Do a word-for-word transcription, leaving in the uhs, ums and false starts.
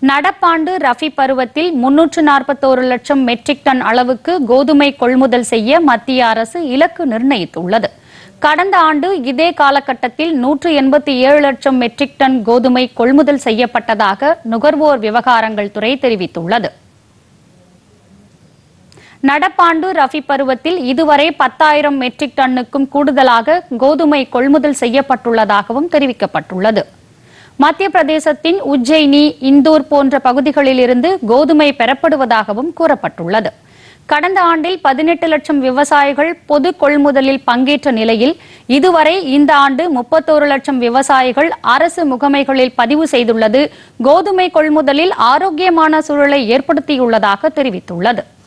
நடப்பாண்டு ரபி பருவத்தில் முன்னூற்று நாற்பத்தோரு லட்சம் மெட்ரிக் டன் அளவுக்கு கோதுமை கொள்முதல் செய்ய மத்திய அரசு இலக்கு நிர்ணயித்துள்ளது. கடந்த ஆண்டு இதே காலகட்டத்தில் நூற்று எண்பத்தி ஏழு லட்சம் மெட்ரிக் டன் கோதுமை கொள்முதல் செய்யப்பட்டதாக நுகர்வோர் விவகாரங்கள் துறை தெரிவித்துள்ளது. நடப்பாண்டு ரபி பருவத்தில் இதுவரை பத்தாயிரம் மெட்ரிக் டன்னுக்கும் கூடுதலாக கோதுமை கொள்முதல் செய்யப்பட்டுள்ளதாகவும் தெரிவிக்கப்பட்டுள்ளது. மத்திய பிரதேசத்தின் உஜ்ஜயினி, இந்தூர் போன்ற பகுதிகளில் இருந்து கோதுமை பெறப்படுவதாகவும் கூறப்பட்டுள்ளது. கடந்த ஆண்டில் பதினெட்டு லட்சம் விவசாயிகள் பொது கொள்முதலில் பங்கேற்ற நிலையில் இதுவரை இந்த ஆண்டு முப்பத்தோரு லட்சம் விவசாயிகள் அரசு முகமைகளில் பதிவு செய்துள்ளது கோதுமை கொள்முதலில் ஆரோக்கியமான சூழலை ஏற்படுத்தியுள்ளதாக தெரிவித்துள்ளது.